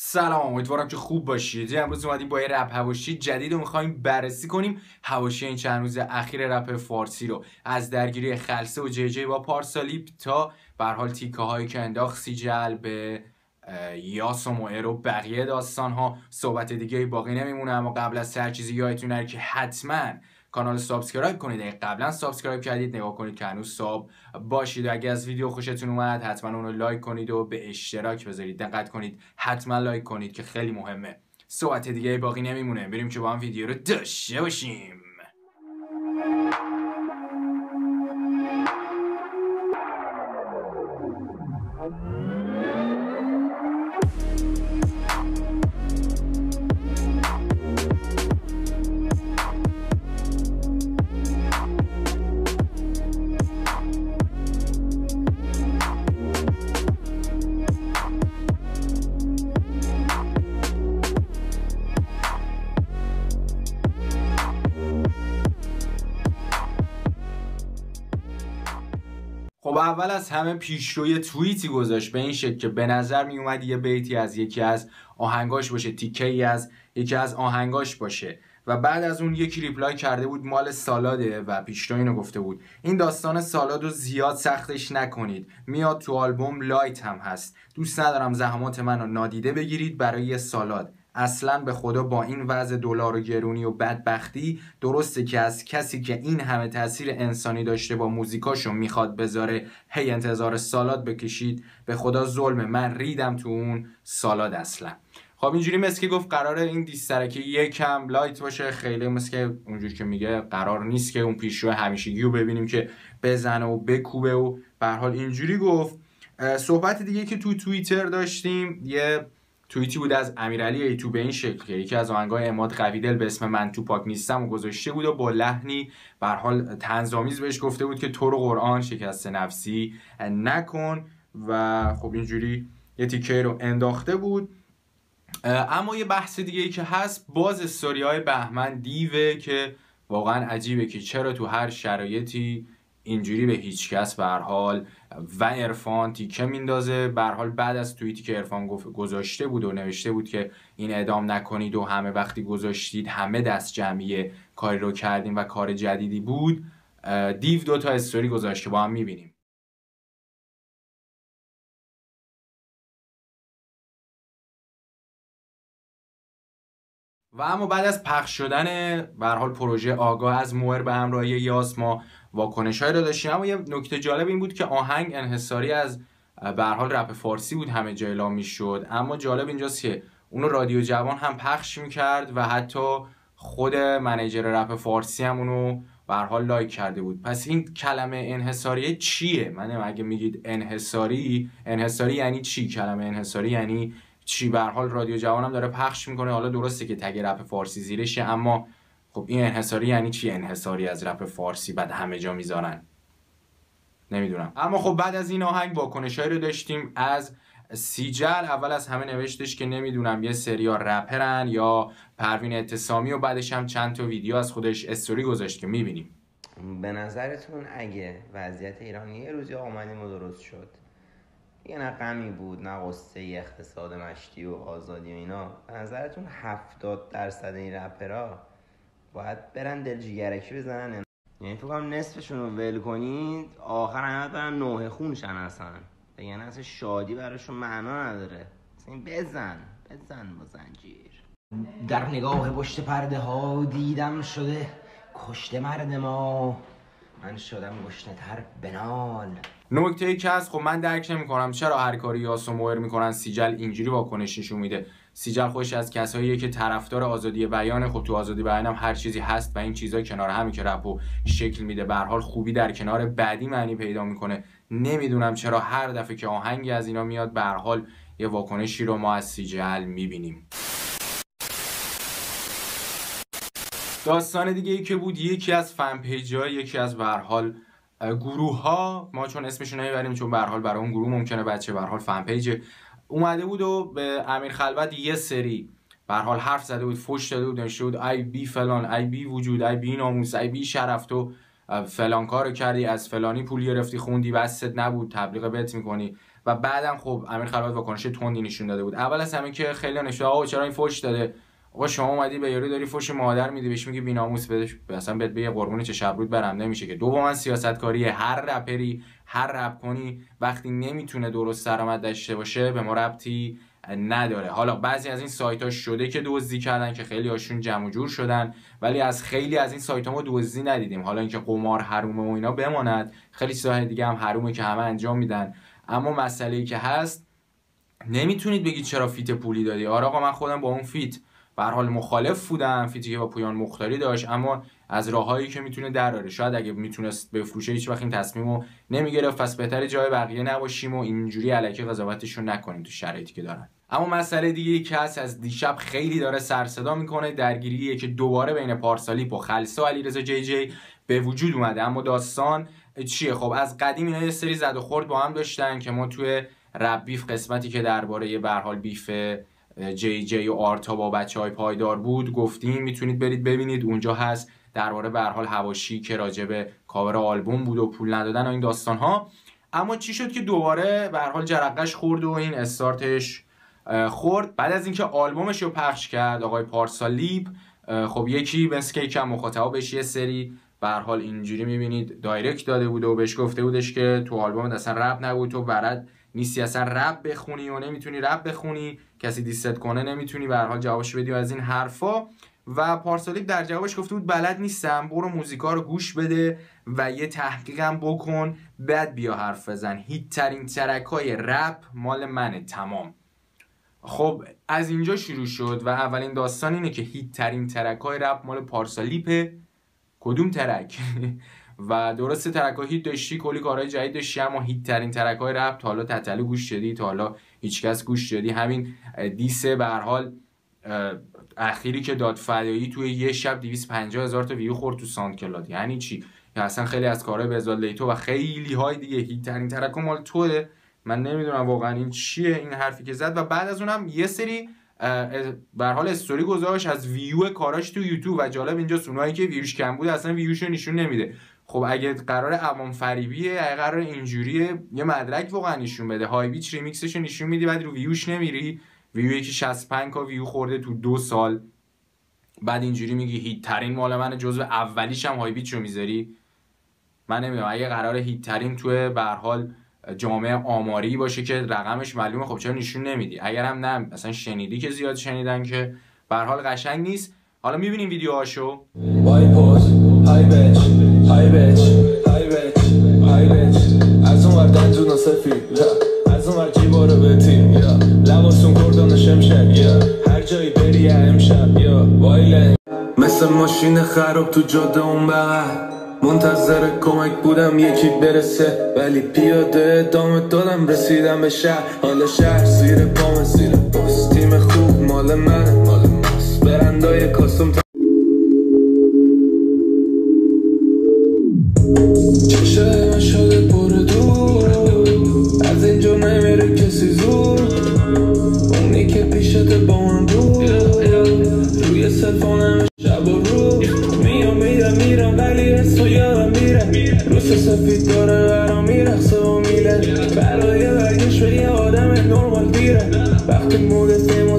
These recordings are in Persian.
سلام، امیدوارم که خوب باشید. امروز اومدیم با یه رپ حواشی جدید رو می‌خوایم بررسی کنیم. حواشی این چند روز اخیر رپ فارسی رو از درگیری خلسه و جی با پارسالیپ تا به هر حال تیکه هایی که انداخت سیجل به یاس و موئر و بقیه داستان ها. صحبت دیگه باقی نمیمونه، اما قبل از هر چیزی یادتون نره که حتما کانال سابسکرایب کنید. اگه قبلا سابسکرایب کردید نگاه کنید که هنوز ساب باشید. اگه از ویدیو خوشتون اومد حتما اون رو لایک کنید و به اشتراک بذارید. دقت کنید حتما لایک کنید که خیلی مهمه. صحبت دیگه باقی نمیمونه، بریم که با هم ویدیو رو داشته باشیم. خب اول از همه پیشروی توییتی گذاشت به این شکل که به نظر می اومد یه بیتی از یکی از آهنگاش باشه، تیکه‌ای از یکی از آهنگاش باشه و بعد از اون یکی ریپلای کرده بود مال سالاده و پیشرو اینو گفته بود این داستان سالاد رو زیاد سختش نکنید، میاد تو آلبوم، لایت هم هست، دوست ندارم زحمات منو نادیده بگیرید برای سالاد. اصلا به خدا با این وضع دلار و گرونی و بدبختی درسته که از کسی که این همه تاثیر انسانی داشته با موزیکاشو میخواد بذاره هی انتظار سالاد بکشید؟ به خدا ظلمه، من ریدم تو اون سالاد اصلا. خب اینجوری مثل که گفت قراره این دیسترکه یکم لایت باشه، خیلی مثل که اونجوری که میگه قرار نیست که اون پیشرو همیشگی رو ببینیم که بزنه و بکوبه و به هر حال اینجوری گفت. صحبت دیگه که تو توییتر داشتیم یه توییتی بود از امیرعلی ایتو به این شکل که یکی از آهنگای عماد قویدل به اسم من تو پاک نیستم و گذاشته بود و با لحنی به هر حال طنزآمیز بهش گفته بود که تو رو قرآن شکست نفسی نکن و خب اینجوری یه تیکه رو انداخته بود. اما یه بحث دیگه ای که هست باز استوری‌های بهمن دیوه که واقعا عجیبه که چرا تو هر شرایطی اینجوری به هیچ کس به هر حال و عرفان تیکه میندازه. به هر حال بعد از توییتی که عرفان گذاشته بود و نوشته بود که این اعدام نکنید و همه وقتی گذاشتید همه دست جمعی کاری رو کردیم و کار جدیدی بود، دیو 2 تا استوری گذاشته با هم میبینیم. و اما بعد از پخش شدن به هر حال پروژه آگاه از موئر به همراهی یاس ما واکنش‌هایی رو داشتیم. اما یه نکته جالب این بود که آهنگ انحصاری از به هر حال رپ فارسی بود، همه جا اعلام می‌شد. اما جالب اینجاست که اونو رادیو جوان هم پخش می‌کرد و حتی خود منیجر رپ فارسی هم اونو به هر حال لایک کرده بود. پس این کلمه انحصاری چیه؟ من اگه میگید انحصاری یعنی چی؟ کلمه انحصاری یعنی چی؟ به هر حال رادیو جوانم داره پخش میکنه، حالا درسته که تگ رپ فارسی زیرشه، اما خب این انحصاری یعنی چی؟ انحصاری از رپ فارسی بعد همه جا میذارن، نمیدونم. اما خب بعد از این آهنگ واکنشایی رو داشتیم از سیجل. اول از همه نوشتش که نمیدونم یه سریا رپرن یا پروین اعتصامی و بعدش هم چند تا ویدیو از خودش استوری گذاشت که میبینیم. به نظرتون اگه وضعیت ایران یه روزی آمدیم و درست شد، یه نه غمی بود نه قصه اقتصاد مشتی و آزادی و اینا، به نظرتون 70% این رپرها باید برن دلجیگرکی بزنن؟ یعنی فکر کنم نصفشون رو ول کنید آخر همه برن نوحه خونشن اصلا، بگن اصلا شادی براشون معنا نداره، اصلا بزن با زنجیر. در نگاه پشت پرده ها دیدم شده کشته مرد ما، من شدم گشنه تر بنال. نکته ای که هست، خب من درک نمی‌کنم چرا هر کاری یاس و موئر میکنن سیجل اینجوری واکنش نشون میده. سیجل خودش از کساییه که طرفدار آزادی بیانه. خب تو آزادی بیان هم هر چیزی هست و این چیزا کنار همی که رپو شکل میده. به هر حال خوبی در کنار بدی معنی پیدا میکنه. نمیدونم چرا هر دفعه که آهنگی از اینا میاد به هر حال یه واکنشی رو ما از سیجل میبینیم. داستان دیگه ای که بود یکی از فن پیج‌ها، یکی از به هر حال گروه ها، ما چون اسمشون نمیبریم چون به هر حال برای اون گروه ممکنه بچه به هر حال فن پیج اومده بود و به امیر خلوت یه سری به هر حال حرف زده بود، فوش داده بود، نوشته بود ای بی فلان، ای بی وجود، ای بی ناموس، ای بی شرف، تو فلان کارو کردی، از فلانی پول گرفتی خوندی بست نبود، تبلیغ بت میکنی و بعدم خب امیر خلوت واکنش تندی نشون داده بود. اول از همه که خیلی نشون آقا چرا این فوش داده، آقا شما اومدی به یارو داری فوش مادر میدی بهش میگی بی‌ناموس، بدش اصلا بهت بگه قربون چه شبرود برم نمیشه که. دوما سیاستکاری هر رپری هر رپ کنی وقتی نمیتونه درست درآمد داشته باشه به ما ربطی نداره. حالا بعضی از این سایت‌ها شده که دزدی کردن که خیلی هاشون جمع و جور شدن، ولی از خیلی از این سایت‌ها ما دزدی ندیدیم. حالا اینکه قمار حرومه و اینا بماند، خیلی چیزهای دیگه هم حرومه که همه انجام میدن، اما مسئله‌ای که هست نمیتونید بگید چرا فیت پولی دادی. آره آقا من خودم با اون فیت به هر حال مخالف بودم، فیتی که با پویان مختاری داشت، اما از راههایی که میتونه دراره. شاید اگه میتونست بفروشه هیچ وقت این تصمیمو نمیگرفت، پس بهتره جای بقیه نباشیم و اینجوری الکی قضاوتشون نکنیم تو شرایطی که دارن. اما مسئله دیگه که هست از دیشب خیلی داره سر صدا میکنه، درگیریه که دوباره بین پارسالیپ و خلسه و علیرضا جی جی به وجود اومده. اما داستان چیه؟ خب از قدیم اینا یه سری زد و خورد با هم داشتن که ما توی رپ بیف قسمتی که درباره به هر حال بیف جی جی و آرتا با بچهای پایدار بود گفتیم، میتونید برید ببینید، اونجا هست. درباره به هر حال حواشی که راجع به کاور آلبوم بود و پول ندادن و این داستان ها. اما چی شد که دوباره به هر حال جرقش خورد و این استارتش خورد بعد از اینکه آلبومش رو پخش کرد آقای پارسالیپ. خب یکی مثل که کم مخاطبا بهش یه سری به هر حال اینجوری میبینید دایرکت داده بود و بهش گفته بودش که تو آلبومت اصلا رپ نبود، تو بلد نیستی اصلا رپ بخونی و نمیتونی رپ بخونی، کسی دیست کنه نمیتونی به هر حال جوابش بدی و از این حرفا. و پارسالیپ در جوابش گفته بود بلد نیستم، برو موزیکا رو گوش بده و یه تحقیقم بکن بعد بیا حرف بزن، هیت ترین ترکای رپ مال منه تمام. خب از اینجا شروع شد و اولین داستان اینه که هیت ترین ترکای رپ مال پارسالیپه. کدوم ترک؟ و درسته ترک‌ها هیت داشتی، کلی کارهای جدید داشتی، اما هیت ترین ترک‌های رپ تا حالا تتلو گوش دادی؟ تا حالا هیچکس گوش دادی؟ همین دیس به هر حال اخیری که داد فدایی توی یه شب 250,000 تا ویو خورد تو ساوند کلاد، یعنی چی؟ یا اصلا خیلی از کارهای بهزاد لیتو و خیلی های دیگه هیت ترین ترک‌ها مال توه. من نمیدونم واقعا این چیه این حرفی که زد. و بعد از اونم یه سری به هر حال استوری گذاشت از ویو کاراش تو یوتیوب و جالب اینجاست اونایی که ویوش کم بود اصلا ویوشو نشون نمیده. خب اگه قرار عوام فریبیه، اگه قرار اینجوریه، یه مدرک واقعا نشون بده. های بیچ ریمیکسشو نشون میدی بعد رو ویوش نمیری، ویویی که 65 کا ویو خورده تو 2 سال، بعد اینجوری میگی هیت ترین مال من، جزو اولیش هم های بیچ رو میذاری. من نمیدونم اگه قرار هیت ترین تو به هر حال جامعه آماری باشه که رقمش معلومه، خب چرا نشون نمیدی؟ اگرم نه مثلا شنیدی که زیاد شنیدن که به هر حال قشنگ نیست. حالا میبینیم ویدیوهاشو. های بچ های بچ های بچ های بچ از اون ور دندون سفید، از اون ور جیبا رو بتیم، لباسون کردان شمشک، هر جایی بری امشب وایله مثل ماشین خراب تو جاده اون بغل، منتظر کمک بودم یکی برسه ولی پیاده ادامه دادم رسیدم به شهر. حالا شهر زیر پام زیر پاس، تیم خوب مال منه مال ماست، برندای کاستوم چشه شده پر دور، از اینجا نمیره کسی زور، اونی که پیشت با من بود روی سلفونم شب و روز میرم ولی اسمو یادم میره، روز سفید داره برام میرخصه و میله، برای برگش به یه آدم نرمال دیره، وقتی موده فیموز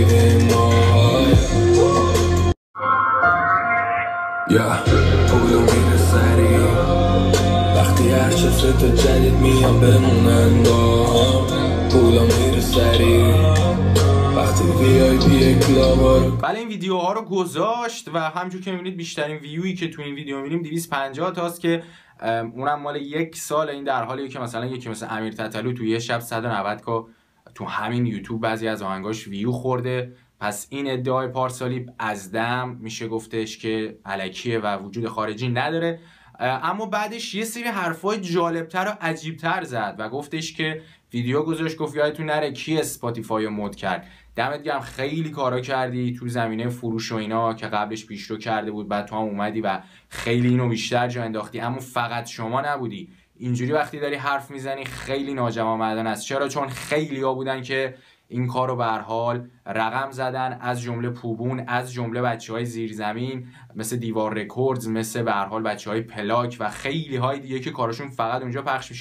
پولو میره سری، وقتی هر چفرت جدید میام بمونن با پولو میره سری، وقتی VIP کلاب. بله این ویدیوها رو گذاشت و همونجور که میبینید بیشترین ویویی که تو این ویدیو میبینیم 250 تاست که اونم مال 1 سال. این در حالیه که مثلا یکی مثل امیر تتلو تو یه شب 190 کا تو همین یوتیوب بعضی از آهنگاش ویو خورده. پس این ادعای پارسالیپ از دم میشه گفتش که الکیه و وجود خارجی نداره. اما بعدش یه سری حرفای جالبتر و عجیبتر زد و گفتش که ویدیو گذاشت گفت یادتون نره کی اسپاتیفای رو مود کرد. دمت گرم خیلی کارا کردی تو زمینه فروش و اینا که قبلش پیشرو کرده بود، بعد تو هم اومدی و خیلی اینو بیشتر جا انداختی، اما فقط شما نبودی. اینجوری وقتی داری حرف میزنی خیلی ناجوانمردانه است. چرا؟ چون خیلی ها بودن که این کارو به هر حال رقم زدن، از جمله پوبون، از جمله بچهای زیرزمین مثل دیوار رکوردز، مثل به هر حال بچهای پلاک و خیلی های دیگه که کارشون فقط اونجا پخش میشد.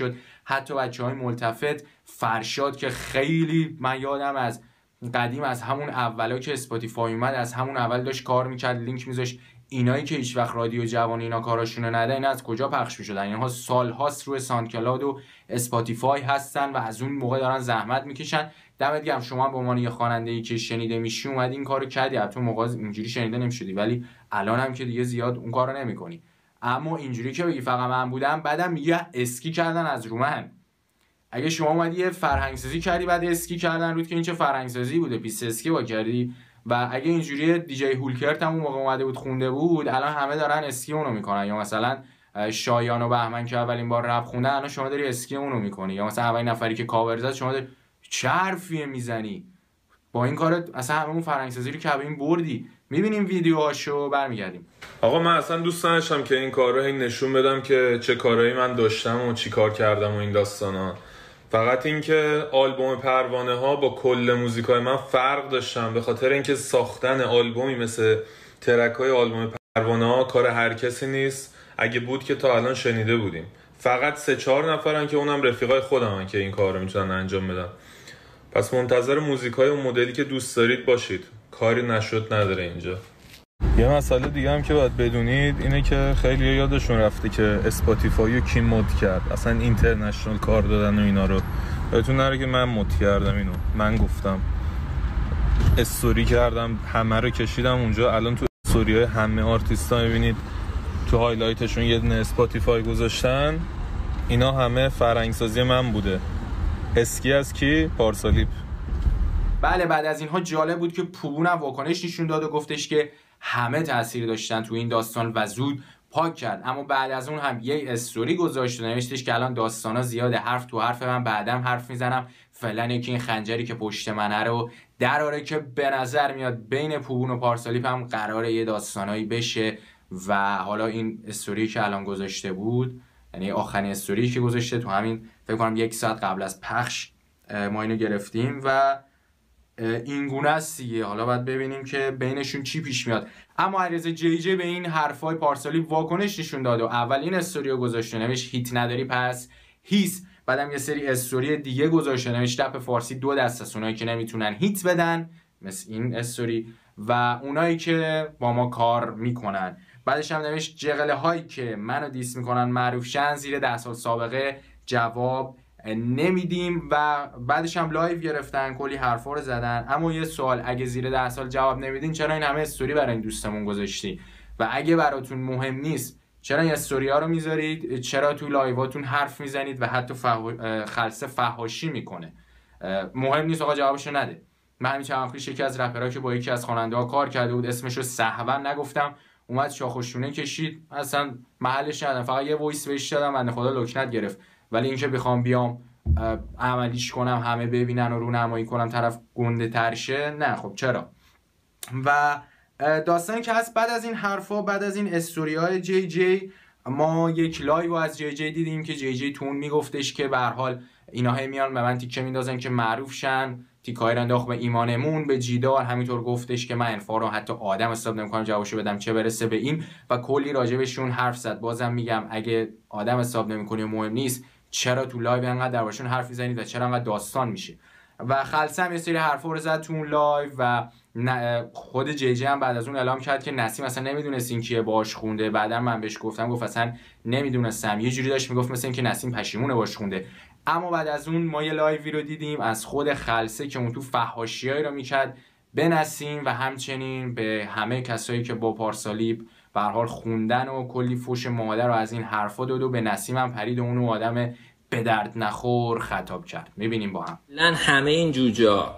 حتی بچهای ملتفت، فرشاد که خیلی من یادم از قدیم از همون اولا که اسپاتیفای اومد از همون اول داشت کار میکرد، لینک میذاشت. اینایی که هیچ وقت رادیو جوان اینا کاراشونو نده، اینا از کجا پخش میشدن؟ اینها سالهاست روی ساندکلاود و اسپاتیفای هستن و از اون موقع دارن زحمت میکشن. دمت گرم شما به عنوان یه خواننده‌ای که شنیده میشی اومد این کارو کردی. البته موقع اینجوری شنیده نمیشدی، ولی الان هم که دیگه زیاد اون کارو نمیکنی. اما اینجوری که بگی فقط من بودم، بعدم میگه اسکی کردن از رو من. اگه شما اومدی یه فرهنگ سازی کردی بعد اسکی کردن رود که این چه فرهنگ سازی بوده، پیس اسکی با کردی. و اگه اینجوری دیجی هولکرت هم اون موقع اومده بود خونده بود، الان همه دارن اسکی اونو میکنن. یا مثلا شایان و بهمن که اولین بار رپ خونده، الان شما داری اسکی اونو میکنی. یا مثلا اولین نفری که کاور زد شما داری چه حرفیه میزنی. با این کارت اصلا همون فرهنگ سازی رو که این بردی. میبینیم ویدیوهاشو برمیگردیم. آقا من اصلا دوست نداشتم که این کار رو هی نشون بدم که چه کارهایی من داشتم و چی کار کردم و این داستانا. فقط این که آلبوم پروانه ها با کل موزیکای من فرق داشتم، به خاطر اینکه ساختن آلبومی مثل ترک های آلبوم پروانه ها کار هر کسی نیست. اگه بود که تا الان شنیده بودیم. فقط 3-4 نفرن که اونم رفیقای خودمن که این کار رو میتونن انجام بدن. پس منتظر موزیکای اون مدلی که دوست دارید باشید. کاری نشد نداره اینجا. یه مسئله دیگه هم که باید بدونید اینه که خیلی یادشون رفته که اسپاتیفای رو کی مد کرد. اصلا اینترنشنال کار دادن و اینا رو بهتون نره که من مد کردم. اینو من گفتم، استوری کردم، همه رو کشیدم اونجا. الان تو استوریای همه آرتیستا میبینید تو هایلایتشون یه دونه اسپاتیفای گذاشتن. اینا همه فرهنگسازی من بوده. اسکی از کی؟ پارسالیپ. بله بعد از اینها جالب بود که پوبون هم واکنش نشون داد و گفتش که همه تاثیر داشتن تو این داستان و زود پاک کرد. اما بعد از اون هم یه استوری گذاشت و نوشتش که الان داستانا زیاده، حرف تو حرف من، بعدم حرف میزنم، فعلا یکی این خنجری که پشت منه رو دراره که به نظر میاد بین پوبون و پارسالیپ هم قراره یه داستانایی بشه. و حالا این استوری که الان گذاشته بود، یعنی آخرین استوری که گذاشته تو همین فکر کنم 1 ساعت قبل از پخش ما اینو گرفتیم و این گونه است دیگه. حالا باید ببینیم که بینشون چی پیش میاد. اما علیرضا جی جی به این حرفای پارسالیپ واکنش نشون داد و اولین استوریو گذاشت، نوشت هیت نداری پس هیس. بعدم یه سری استوری دیگه گذاشت، نوشت رپ فارسی 2 دست است، اونایی که نمیتونن هیت بدن مثل این استوری و اونایی که با ما کار میکنن. بعدش هم نوشت جغله هایی که منو دیس میکنن معروف شن، زیر 10 سال سابقه جواب نمیدیم. و بعدش هم لایو گرفتن کلی حرفا رو زدن. اما یه سوال، اگه زیر 10 سال جواب نمیدین چرا این همه استوری برای این دوستمون گذاشتی؟ و اگه براتون مهم نیست چرا این استوری ها رو میذارید؟ چرا تو لایواتون حرف میزنید و حتی خلسه فحاشی میکنه؟ مهم نیست آقا جوابشو نده. من همین چند وقت پیش یکی از رپرها که با یکی از خواننده ها کار کرده بود، اسمشو سهون نگفتم، اومد شاخوشونه کشید، اصلا محلش ندادم، فقط یه وایس بهش دادم، بنده خدا لکنت گرفت. ولی اینکه بخوام بیام عملیش کنم همه ببینن و رونمایی کنم طرف گنده ترشه، نه خب چرا. و داستانی که هست بعد از این حرفا، بعد از این استوریای جی جی، ما یک لایو از جی جی دیدیم که جی جی تون میگفتش که به هر حال اینا هم میان به من تیکه میندازن که معروف شن، تیکای انداخت به ایمانمون، به جیدار، همینطور گفتش که من انفا رو حتی آدم حساب نمی‌کنم جوابشو بدم چه برسه به این، و کلی راجبشون حرف زد. بازم میگم اگه آدم حساب نمی‌کنی و مهم نیست چرا تو لایو انقدر دربارشون حرف می‌زنید و چرا انقدر داستان میشه. و خلصه هم یه سری حرفا رو زد تو اون لایو و خود جی جی هم بعد از اون اعلام کرد که نسیم اصلا نمیدونست این کیه باش خونده. بعدا من بهش گفتم، گفت اصلا نمیدونستم، یه جوری داشت میگفت مثلا اینکه نسیم پشیمونه باش خونده. اما بعد از اون ما یه لایوی رو دیدیم از خود خلصه که اون تو فحاشیایی رو میکرد به نسیم و همچنین به همه کسایی که با پارسالیپ به هر حال خوندن و کلی فوش مادر رو از این حرفا داد و به نسیم هم پرید و اونو آدم به درد نخور خطاب کرد. میبینیم با هم لن همه این جوجا،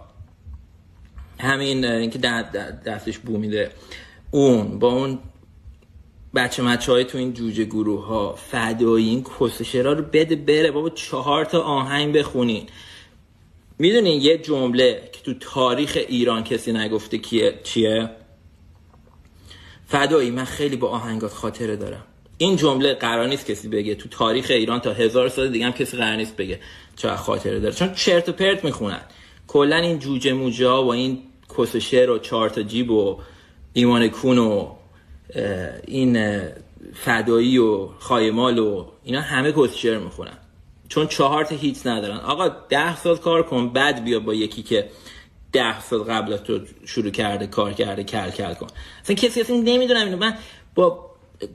همین اینکه دستش بو میده، اون با اون بچه های تو این جوجه گروه ها فدایی این کسشرا رو بده بره بابا، 4 تا آهنگ بخونین. میدونین یه جمله که تو تاریخ ایران کسی نگفته چیه؟ فدایی من خیلی با آهنگات خاطره دارم. این جمله قرار نیست کسی بگه تو تاریخ ایران، تا 1000 سال دیگه هم کسی قرار نیست بگه چقدر خاطره داره، چون چرت و پرت میخونن. کلا این جوجه موجه ها و این کسشر و 4 تا جیب و ایمان کون و این فدایی و خایمال و اینا همه کسشر میخونن. چون 4 تا هیت ندارن. آقا 10 سال کار کن، بعد بیا با یکی که 10 سال قبل از تو شروع کرده کار کرده کل کن. اصلا کسی اصلا نمیدونم اینو. من با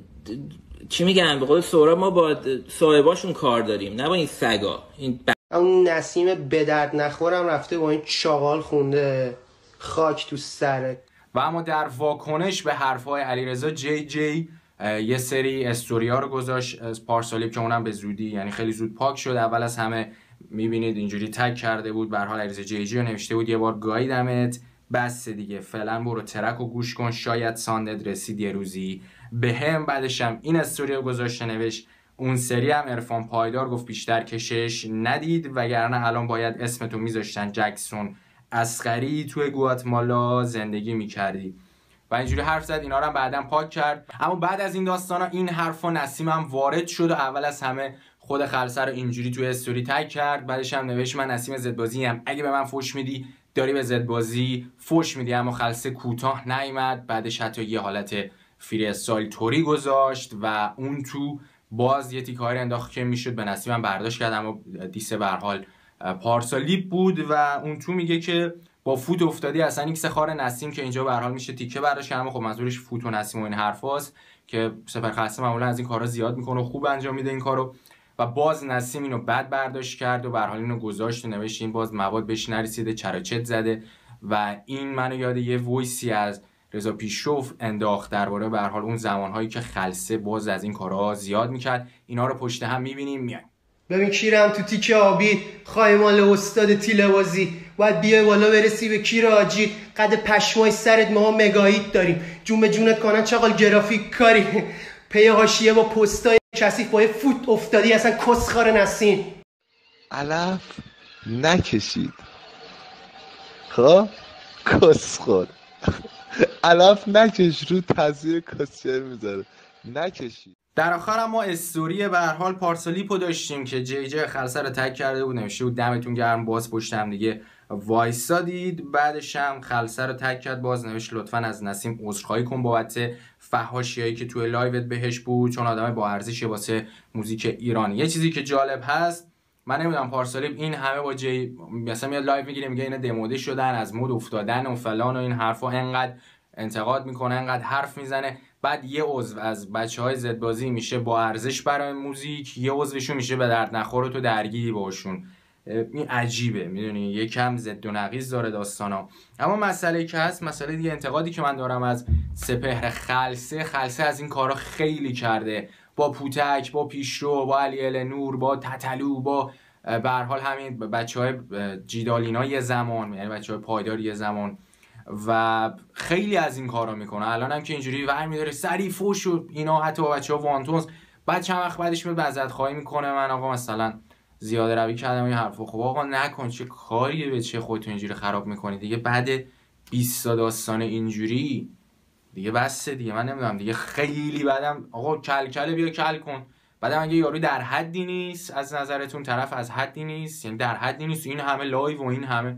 چی میگن به قول سهراب، ما با صاحباشون کار داریم، نه با این سگا. این اون نسیم به درد نخورم رفته با این چاقال خونده خاک تو سرت. و اما در واکنش به حرفای علیرضا جی یه سری استوریا رو گذاشت پارسالیپ که اونم به زودی، یعنی خیلی زود پاک شد. اول از همه میبینید اینجوری تگ کرده بود، به هر حال علیرضا جی رو نوشته بود یه بار گاییدمت، بس دیگه فعلا برو ترک و گوش کن، شاید ساندت رسید یه روزی بهم. بعدش هم این استوری رو گذاشته نوشت اون سری هم عرفان پایدار گفت بیشتر کشش ندید وگرنه الان باید اسمتو میذاشتن جکسون اصغری توی گواتمالا زندگی میکردی و اینجوری حرف زد. اینا رو هم بعداً پاک کرد. اما بعد از این داستانا این حرفا نسیم هم وارد شد و اول از همه خود خلسه رو اینجوری توی استوری تگ کرد. بعدش هم نوشت من نسیم زدبازی ام، اگه به من فوش میدی داری به زدبازی فوش میدی. اما خلسه کوتاه نیامد، بعدش حتی یه حالت فری استایل توری گذاشت و اون تو باز یه تیکاری انداخت که میشد به نسیم هم برداشت کرد، اما دیسه به هر حال پارسالیپ بود و اون تو میگه که با فوت افتادی. اصلا این سخار نسیم که اینجا به هر حال میشه تیکه برداشت کرد، اما خب منظورش فوت و نسیم و این حرفاست که سپر خلسه معمولا از این کارا زیاد میکنه و خوب انجام میده این کارو. و باز نسیم اینو بد برداشت کرد و به هر حال اینو گذاشت و نوشت این باز مواد بهش نرسیده، چراچت زده و این منو یاد یه وایسی از رضا پیشرو انداخت درباره به هر حال اون زمانهایی که خلسه باز از این کارا زیاد میکرد. اینا رو پشت هم میبینیم میایم. ببین کیرم تو تیکه آبی خایمال استاد تیله‌بازی، باید بیای بالا برسی به کیر آجی، قد پشمای سرت ما مگاهیت داریم، جون به جونت کنن چقال گرافیک کاری، پی حاشیه با پستای کثیف با فوت افتادی، اصلا کسخار نسیم علف نکشید. خب کسخور علف نکش، رو تاثیر کسچر میذاره، نکشید. در آخر هم ما استوری به هر حال پارسالیپو داشتیم که جی خلسه رو تگ کرده بود، نوشته بود دمتون گرم، باز پشت هم دیگه وایسادید. بعدش هم خلسه رو تگ کرد، باز نوشت لطفاً از نسیم عذرخواهی کن بابت فحاشیایی که توی لایوت بهش بود، چون آدم با ارزشه واسه موزیک ایرانی. یه چیزی که جالب هست، من نمیدونم پارسالیپ این همه با جی مثلا میاد لایو میگیره میگه اینا دموده شدن، از مود افتادن و فلان و این حرفا، انقدر انتقاد میکنه، انقدر حرف میزنه. بعد یه عضو از بچهای زدبازی میشه با ارزش برای موزیک، یه عضوشون میشه به درد نخور و تو درگیری باشون. این عجیبه، میدونی یکم ضد و نقیض داره داستانا. اما مسئله که هست، مسئله دیگه انتقادی که من دارم از سپهر خلسه از این کارا خیلی کرده، با پوتک، با پیشرو، با علی نور، با تتلو، با به هر حال همین بچهای جیدالینا یه زمان، یعنی بچهای پایدار یه زمان، و خیلی از این کارا میکنه. الان هم که اینجوری ور میداره سری فوش و اینا، حتی با بچه‌ها وانتونز، بعد چند وقت بعدش میاد معذرت خواهی میکنه، من آقا مثلا زیاده روی کردم این حرفا. خب آقا نکن، چه کاریه به چه خودتون اینجوری خراب میکنی دیگه؟ بعد 20 تا داستان اینجوری دیگه بسه دیگه. من نمیدونم دیگه، خیلی بعدم آقا کلکل بیا کل کن. بعدم اگه یارو در حدی نیست از نظرتون، طرف از حدی نیست، یعنی در حدی نیست، این همه لایو و این همه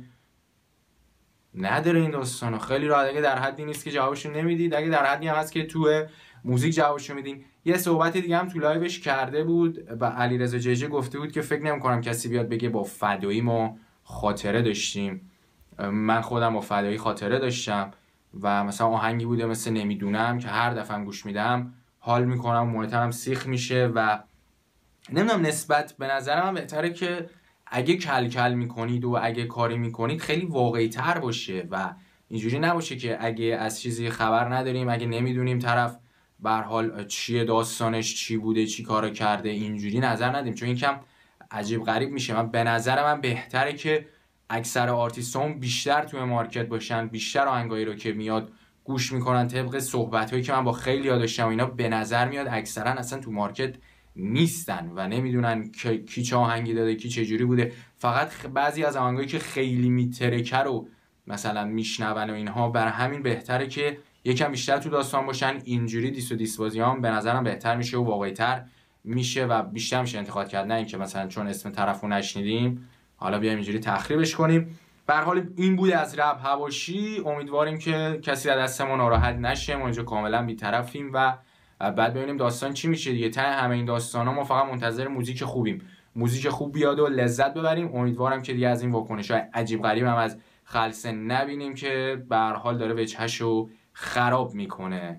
نداره این داستانو، خیلی راحت. اگه در حدی نیست که جوابشو نمیدید، اگه در حدی هم هست که تو موزیک جوابشو میدین. یه صحبت دیگه هم تو لایوش کرده بود و علیرضا جی گفته بود که فکر نمی‌کنم کسی بیاد بگه با فدایی ما خاطره داشتیم. من خودم با فدایی خاطره داشتم و مثلا آهنگی بوده مثل نمیدونم که هر دفعه گوش میدم حال میکنم، مونیتورم سیخ میشه و نمیدونم، نسبت به نظر من بهتره که اگه کل میکنید و اگه کاری میکنید خیلی واقعی تر باشه و اینجوری نباشه که اگه از چیزی خبر نداریم، اگه نمیدونیم طرف به هر حال چیه داستانش، چی بوده، چی کارو کرده، اینجوری نظر ندیم، چون این کم عجیب غریب میشه. من به نظر من بهتره که اکثر آرتیستان بیشتر توی مارکت باشن، بیشتر آهنگایی رو که میاد گوش میکنن. طبق صحبتایی که من با خیلی داشتم اینا به نظر میاد اکثرا اصلا تو مارکت نیستن و نمیدونن کی چه آهنگی داده، کی چه جوری بوده. فقط بعضی از آهنگایی که خیلی میترکه رو مثلا میشنون و اینها، بر همین بهتره که یکم بیشتر تو داستان باشن. اینجوری دیسبازی هم به نظرم بهتر میشه و واقعی‌تر میشه و بیشتر میشه انتقاد کرد، نه اینکه مثلا چون اسم طرفو نشنیدیم حالا بیایم اینجوری تخریبش کنیم. به هر حال این بود از رپ حواشی. امیدواریم که کسی از دستمون ناراحت نشه، ما اینجا کاملا بی‌طرفیم و بعد ببینیم داستان چی میشه دیگه. ته همه این داستانا ما فقط منتظر موزیک خوبیم. موزیک خوب بیاد و لذت ببریم. امیدوارم که دیگه از این واکنش‌های عجیب غریب هم از خلسه نبینیم که به هر حال داره وجهشو خراب میکنه.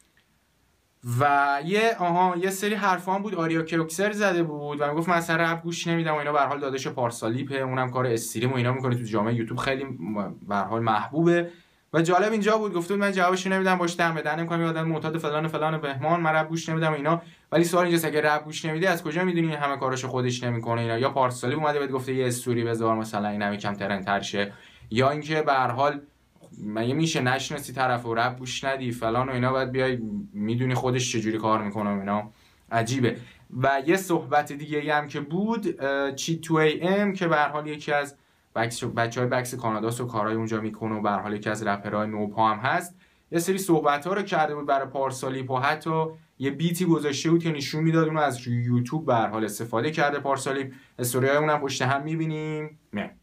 و یه سری حرفا هم بود آریا کروکسر زده بود و میگفت مثلا رپ گوش نمیدم و اینا. به هر حال داداش پارسالیپه، اونم کار استریم و اینا میکنه تو جامعه یوتیوب، خیلی به هر حال محبوبه. و جالب اینجا بود گفت من جوابش نمیدم، باش دم بدن میکنم، یه آدم معتاد فلان فلان بهمان، من رپ گوش نمیدم اینا. ولی سوال اینجاست اگه رپ گوش نمیدی از کجا میدونی این همه کاراشو خودش نمیکنه اینا؟ یا پارسالیپ اومده بهت گفته یه استوری بذار مثلا این یکم ترندتر شه، یا اینکه به هر حال مگه میشه نشناسی طرف و رپ گوش ندی فلان و اینا، بعد بیای میدونی خودش چجوری کار میکنه اینا. عجیبه. و یه صحبت دیگه هم که بود چی تو ام که به هر حال یکی از بچهای بکس کاناداست و کارهای اونجا میکنه و به هر حال یکی از رپرهای نوپا هم هست، یه سری صحبت‌ها رو کرده بود برای پارسالیپ و حتی یه بیتی گذاشته بود که نشون میداد اونو از یوتیوب به هر حال استفاده کرده پارسالیپ. استوریای اونم پشت هم میبینیم.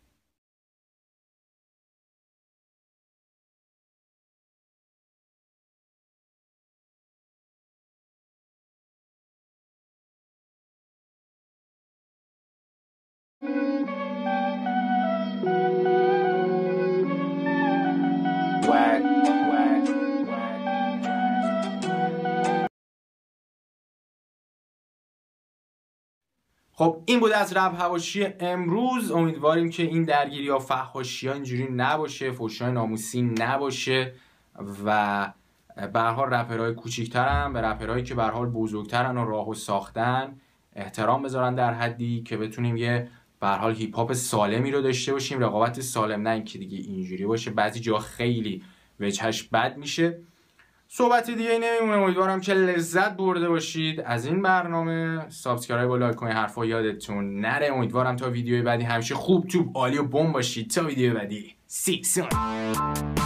خب این بود از رپ حواشی امروز. امیدواریم که این درگیری ها فحاشی ها اینجوری نباشه، فحشای ناموسی نباشه و به هر حال رپرهای کوچیک‌ترن به رپرهایی که به هر حال بزرگترن و راهو ساختن احترام بذارن در حدی که بتونیم یه به هر حال هیپ هاپ سالمی رو داشته باشیم، رقابت سالم، نه اینکه دیگه اینجوری باشه بعضی جا خیلی وجهش بد میشه. صحبت دیگه نمیمونه. امیدوارم که لذت برده باشید از این برنامه. سابسکرایب و لایک کنید، حرفا یادتون نره. امیدوارم تا ویدیوی بعدی همیشه خوب توپ عالی و بمب باشید. تا ویدیو بعدی. 6